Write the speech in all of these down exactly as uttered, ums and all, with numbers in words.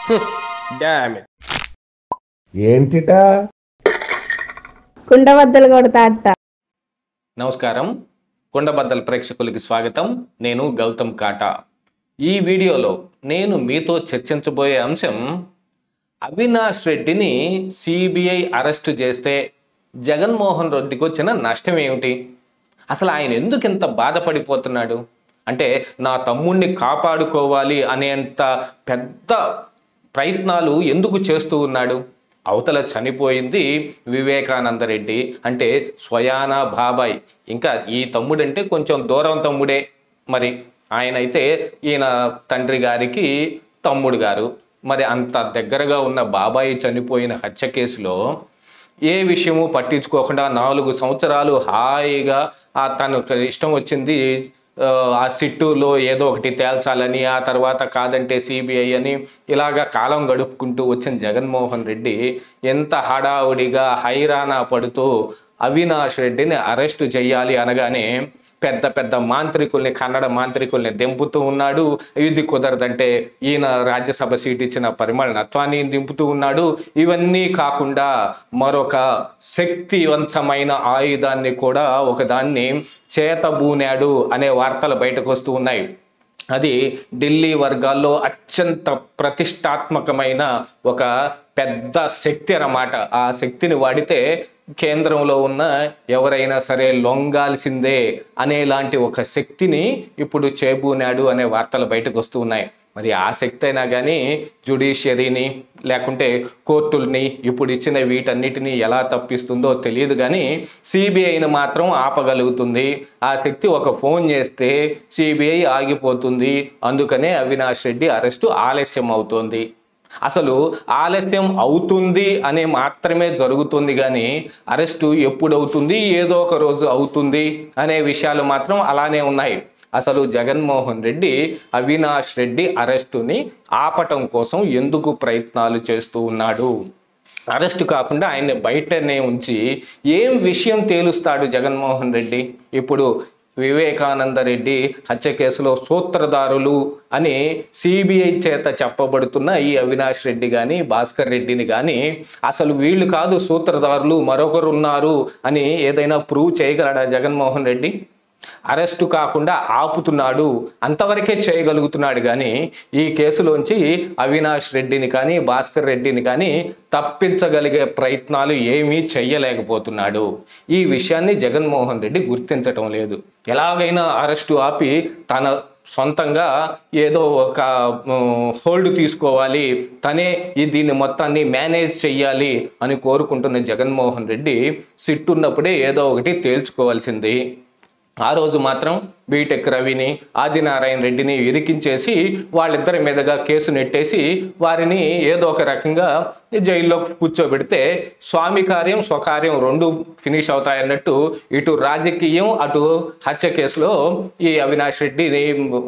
Damn it. ఏంటిటా కుండబద్దలు కొడతా అట్ట. నమస్కారం, కుండబద్దల ప్రేక్షకులకి స్వాగతం. నేను గౌతమ్ కాటా. ఈ వీడియోలో నేను మీతో చర్చించబోయే అంశం, అవినాష్ రెడ్డిని సిబిఐ అరెస్టు చేస్తే జగన్మోహన్ రెడ్డికి వచ్చిన నష్టం ఏమిటి? అసలు ఆయన ఎందుకు ఇంత బాధపడిపోతున్నాడు? అంటే నా తమ్ముడిని కాపాడుకోవాలి అనేంత పెద్ద ప్రయత్నాలు ఎందుకు చేస్తూ ఉన్నాడు? అవతల చనిపోయింది వివేకానంద రెడ్డి, అంటే స్వయానా బాబాయ్. ఇంకా ఈ తమ్ముడంటే కొంచెం దూరం తమ్ముడే. మరి ఆయన అయితే ఈయన తండ్రి గారికి తమ్ముడు గారు. మరి అంత దగ్గరగా ఉన్న బాబాయి చనిపోయిన హత్య కేసులో ఏ విషయము పట్టించుకోకుండా నాలుగు సంవత్సరాలు హాయిగా ఆ తనకు ఇష్టం వచ్చింది ఆ సిట్టులో ఏదో ఒకటి తేల్చాలని, ఆ తర్వాత కాదంటే సిబిఐ అని ఇలాగా కాలం గడుపుకుంటూ వచ్చిన జగన్మోహన్ రెడ్డి ఎంత హడావుడిగా హైరానా పడుతూ అవినాష్ రెడ్డిని అరెస్టు చేయాలి అనగానే పెద్ద పెద్ద మాంత్రికుల్ని, కన్నడ మాంత్రికుల్ని దింపుతూ ఉన్నాడు. ఇది కుదరదంటే ఈయన రాజ్యసభ సీట్ ఇచ్చిన పరిమళ నత్వాన్ని దింపుతూ ఉన్నాడు. ఇవన్నీ కాకుండా మరొక శక్తివంతమైన ఆయుధాన్ని కూడా ఒకదాన్ని చేతబూనాడు అనే వార్తలు బయటకు వస్తూ ఉన్నాయి. అది ఢిల్లీ వర్గాల్లో అత్యంత ప్రతిష్టాత్మకమైన ఒక పెద్ద శక్తి అన్నమాట. ఆ శక్తిని వాడితే కేంద్రంలో ఉన్న ఎవరైనా సరే లొంగాల్సిందే అనేలాంటి ఒక శక్తిని ఇప్పుడు చేబూనాడు అనే వార్తలు బయటకు వస్తూ ఉన్నాయి. మరి ఆ శక్తి అయినా కానీ జ్యుడిషియరీని లేకుంటే కోర్టుల్ని ఇప్పుడు ఇచ్చిన వీటన్నిటిని ఎలా తప్పిస్తుందో తెలియదు, కానీ సిబిఐని మాత్రం ఆపగలుగుతుంది. ఆ శక్తి ఒక ఫోన్ చేస్తే సిబిఐ ఆగిపోతుంది. అందుకనే అవినాష్ రెడ్డి అరెస్టు ఆలస్యం అవుతోంది. అసలు ఆలస్యం అవుతుంది అనే మాత్రమే జరుగుతుంది, కానీ అరెస్టు ఎప్పుడు అవుతుంది, ఏదో ఒక రోజు అవుతుంది అనే విషయాలు మాత్రం అలానే ఉన్నాయి. అసలు జగన్మోహన్ రెడ్డి అవినాష్ రెడ్డి అరెస్టుని ఆపటం కోసం ఎందుకు ప్రయత్నాలు చేస్తూ ఉన్నాడు? అరెస్టు కాకుండా ఆయన్ని బయటనే ఉంచి ఏం విషయం తేలుస్తాడు జగన్మోహన్ రెడ్డి? ఇప్పుడు వివేకానంద రెడ్డి హత్య కేసులో సూత్రధారులు అని సిబిఐ చేత చెప్పబడుతున్న ఈ అవినాష్ రెడ్డి కానీ భాస్కర్ రెడ్డిని కానీ అసలు వీళ్ళు కాదు సూత్రధారులు, మరొకరు ఉన్నారు అని ఏదైనా ప్రూవ్ చేయగలడా జగన్మోహన్ రెడ్డి? అరెస్టు కాకుండా ఆపుతున్నాడు, అంతవరకే చేయగలుగుతున్నాడు, కానీ ఈ కేసులోంచి అవినాష్ రెడ్డిని కానీ భాస్కర్ రెడ్డిని కానీ తప్పించగలిగే ప్రయత్నాలు ఏమీ చెయ్యలేకపోతున్నాడు. ఈ విషయాన్ని జగన్మోహన్ రెడ్డి గుర్తించటం లేదు. ఎలాగైనా అరెస్టు ఆపి తన సొంతంగా ఏదో ఒక హోల్డ్ తీసుకోవాలి, తనే ఈ దీన్ని మొత్తాన్ని మేనేజ్ చెయ్యాలి అని కోరుకుంటున్న జగన్మోహన్ రెడ్డి సిట్టున్నప్పుడే ఏదో ఒకటి తేల్చుకోవాల్సింది. ఆ రోజు మాత్రం బీటెక్ రవిని, ఆదినారాయణ రెడ్డిని ఇరికించేసి వాళ్ళిద్దరి మీదుగా కేసు నెట్టేసి వారిని ఏదో ఒక రకంగా జైల్లో కూర్చోబెడితే స్వామి కార్యం స్వకార్యం రెండు ఫినిష్ అవుతాయన్నట్టు ఇటు రాజకీయం అటు హత్య కేసులో ఈ అవినాష్ రెడ్డిని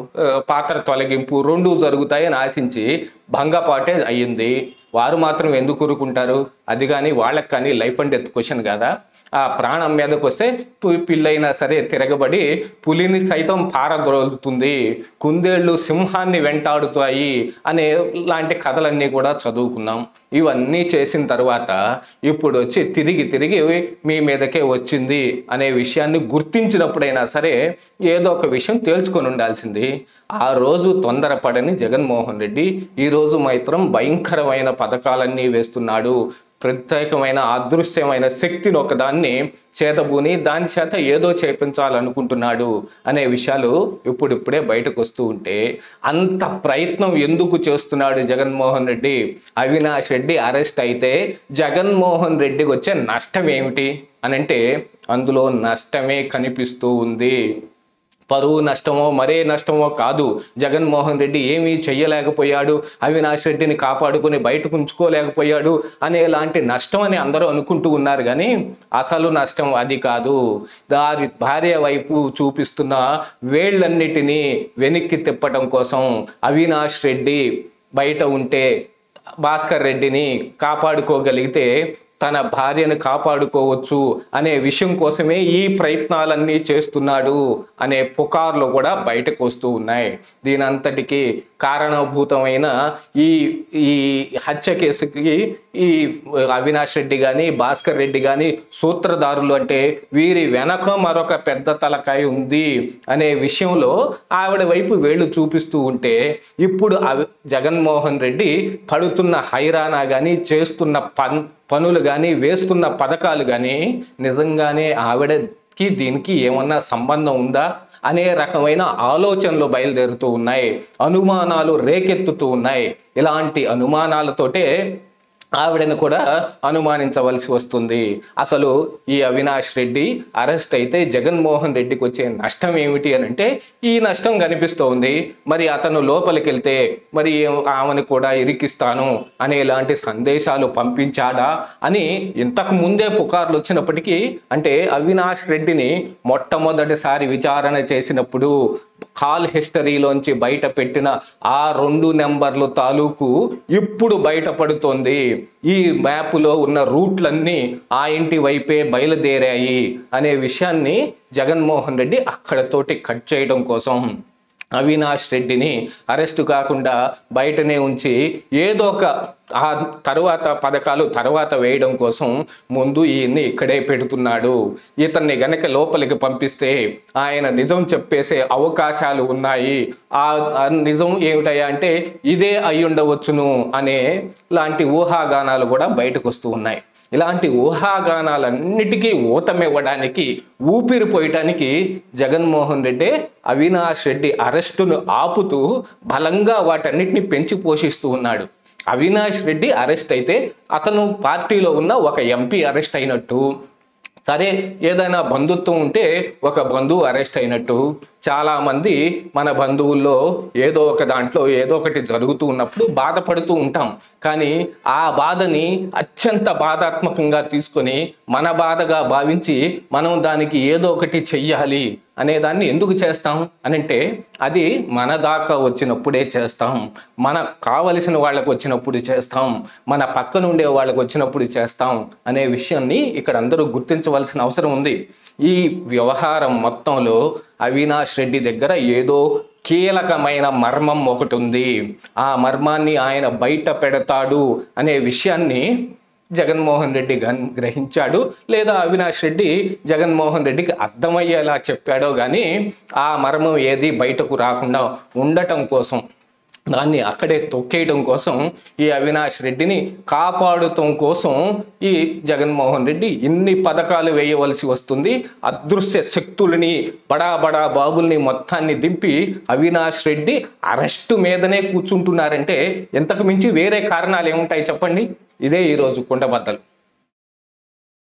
పాత్ర తొలగింపు రెండు జరుగుతాయని ఆశించి భంగపాటే అయ్యింది. వారు మాత్రం ఎందుకు ఊరుకుంటారు? అది కానీ వాళ్ళకి కానీ లైఫ్ అండ్ డెత్ క్వశ్చన్ కదా. ఆ ప్రాణం మీదకి వస్తే పిల్లైనా సరే తిరగబడి పులిని సైతం పారద్రోలుతుంది, కుందేళ్ళు సింహాన్ని వెంటాడుతాయి అనే లాంటి కథలన్నీ కూడా చదువుకున్నాం. ఇవన్నీ చేసిన తర్వాత ఇప్పుడు వచ్చి తిరిగి తిరిగి మీ మీదకే వచ్చింది అనే విషయాన్ని గుర్తించినప్పుడైనా సరే ఏదో ఒక విషయం తేల్చుకొని ఉండాల్సింది. ఆ రోజు తొందరపడని జగన్మోహన్ రెడ్డి ఈరోజు మాత్రం భయంకరమైన పథకాలన్నీ వేస్తున్నాడు. ప్రత్యేకమైన అదృశ్యమైన శక్తిని ఒకదాన్ని చేతబూని దాని చేత ఏదో చేపించాలనుకుంటున్నాడు అనే విషయాలు ఇప్పుడిప్పుడే బయటకు వస్తూ ఉంటే అంత ప్రయత్నం ఎందుకు చేస్తున్నాడు జగన్మోహన్ రెడ్డి? అవినాష్ రెడ్డి అరెస్ట్ అయితే జగన్మోహన్ రెడ్డికి వచ్చే నష్టం ఏమిటి అని అంటే అందులో నష్టమే కనిపిస్తూ ఉంది. పరువు నష్టమో మరే నష్టమో కాదు. జగన్మోహన్ రెడ్డి ఏమీ చెయ్యలేకపోయాడు, అవినాష్ రెడ్డిని కాపాడుకుని బయటకు ఉంచుకోలేకపోయాడు అనేలాంటి నష్టం అని అందరూ అనుకుంటూ ఉన్నారు, కానీ అసలు నష్టం అది కాదు. దారి భార్య వైపు చూపిస్తున్న వేళ్ళన్నిటినీ వెనక్కి తిప్పటం కోసం అవినాష్ రెడ్డి బయట ఉంటే భాస్కర్ రెడ్డిని కాపాడుకోగలిగితే తన భార్యను కాపాడుకోవచ్చు అనే విషయం కోసమే ఈ ప్రయత్నాలన్నీ చేస్తున్నాడు అనే పుకార్లు కూడా బయటకు వస్తూ ఉన్నాయి. దీని అంతటికి కారణభూతమైన ఈ ఈ హత్య కేసుకి ఈ అవినాష్ రెడ్డి కానీ భాస్కర్ రెడ్డి కానీ సూత్రధారులు, అంటే వీరి వెనక మరొక పెద్ద తలకాయ ఉంది అనే విషయంలో ఆవిడ వైపు వేళ్ళు చూపిస్తూ ఉంటే, ఇప్పుడు అవి జగన్మోహన్ రెడ్డి పడుతున్న హైరానా కానీ చేస్తున్న పన్ పనులు కానీ వేస్తున్న పథకాలు కానీ నిజంగానే ఆవిడకి దీనికి ఏమన్నా సంబంధం ఉందా అనే రకమైన ఆలోచనలు బయలుదేరుతూ ఉన్నాయి, అనుమానాలు రేకెత్తుతూ ఉన్నాయి. ఇలాంటి అనుమానాలతోటే ఆవిడను కూడా అనుమానించవలసి వస్తుంది. అసలు ఈ అవినాష్ రెడ్డి అరెస్ట్ అయితే జగన్మోహన్ రెడ్డికి వచ్చే నష్టం ఏమిటి అని అంటే ఈ నష్టం కనిపిస్తోంది. మరి అతను లోపలికి వెళ్తే మరి ఆమెను కూడా ఇరికిస్తాను అనే ఇలాంటి సందేశాలు పంపించాడా అని ఇంతకు ముందే పుకార్లు వచ్చినప్పటికీ, అంటే అవినాష్ రెడ్డిని మొట్టమొదటిసారి విచారణ చేసినప్పుడు కాల్ హిస్టరీలోంచి బయట పెట్టిన ఆ రెండు నెంబర్లు తాలూకు ఇప్పుడు బయటపడుతోంది. ఈ మ్యాప్లో ఉన్న రూట్లన్నీ ఆ ఇంటి వైపే బయలుదేరాయి అనే విషయాన్ని జగన్మోహన్ రెడ్డి అక్కడతోటి కట్ చేయడం కోసం అవినాష్ రెడ్డిని అరెస్టు కాకుండా బయటనే ఉంచి ఏదో ఒక ఆ తర్వాత పథకాలు తర్వాత వేయడం కోసం ముందు ఈయన్ని ఇక్కడే పెడుతున్నాడు. ఇతన్ని గనక లోపలికి పంపిస్తే ఆయన నిజం చెప్పేసే అవకాశాలు ఉన్నాయి. ఆ నిజం ఏమిటయ్యా అంటే ఇదే అయ్యుండవచ్చును అనే లాంటి ఊహాగానాలు కూడా బయటకు వస్తూ ఉన్నాయి. ఇలాంటి ఊహాగానాలన్నిటికీ ఊతమివ్వడానికి, ఊపిరి పోయటానికి జగన్మోహన్ రెడ్డి అవినాష్ రెడ్డి అరెస్టును ఆపుతూ బలంగా వాటన్నిటిని పెంచి పోషిస్తూ ఉన్నాడు. అవినాష్ రెడ్డి అరెస్ట్ అయితే అతను పార్టీలో ఉన్న ఒక ఎంపీ అరెస్ట్ అయినట్టు, సరే ఏదైనా బంధుత్వం ఉంటే ఒక బంధువు అరెస్ట్ అయినట్టు, చాలామంది మన బంధువుల్లో ఏదో ఒక దాంట్లో ఏదో ఒకటి జరుగుతూ ఉన్నప్పుడు బాధపడుతూ ఉంటాం. కానీ ఆ బాధని అత్యంత బాధాత్మకంగా తీసుకొని మన బాధగా భావించి మనం దానికి ఏదో ఒకటి చెయ్యాలి అనేదాన్ని ఎందుకు చేస్తాం అని అంటే అది మన దాకా వచ్చినప్పుడే చేస్తాం, మనకు కావలసిన వాళ్ళకు వచ్చినప్పుడు చేస్తాం, మన పక్కన ఉండే వాళ్ళకు వచ్చినప్పుడు చేస్తాం అనే విషయాన్ని ఇక్కడ అందరూ గుర్తించవలసిన అవసరం ఉంది. ఈ వ్యవహారం మొత్తంలో అవినాష్ రెడ్డి దగ్గర ఏదో కీలకమైన మర్మం ఒకటి ఉంది. ఆ మర్మాన్ని ఆయన బయట పెడతాడు అనే విషయాన్ని జగన్మోహన్ రెడ్డి గ్రహించాడు, లేదా అవినాష్ రెడ్డి జగన్మోహన్ రెడ్డికి అర్థమయ్యేలా చెప్పాడో కానీ ఆ మర్మం ఏది బయటకు రాకుండా ఉండటం కోసం, దాన్ని అక్కడే తొక్కేయడం కోసం, ఈ అవినాష్ రెడ్డిని కాపాడటం కోసం ఈ జగన్మోహన్ రెడ్డి ఇన్ని పథకాలు వేయవలసి వస్తుంది. అదృశ్య శక్తులని, బడా బడా బాబుల్ని మొత్తాన్ని దింపి అవినాష్ రెడ్డి అరెస్టు మీదనే కూర్చుంటున్నారంటే ఇంతకు మించి వేరే కారణాలు ఏముంటాయి చెప్పండి? ఇదే ఈరోజు కుండబద్దలు.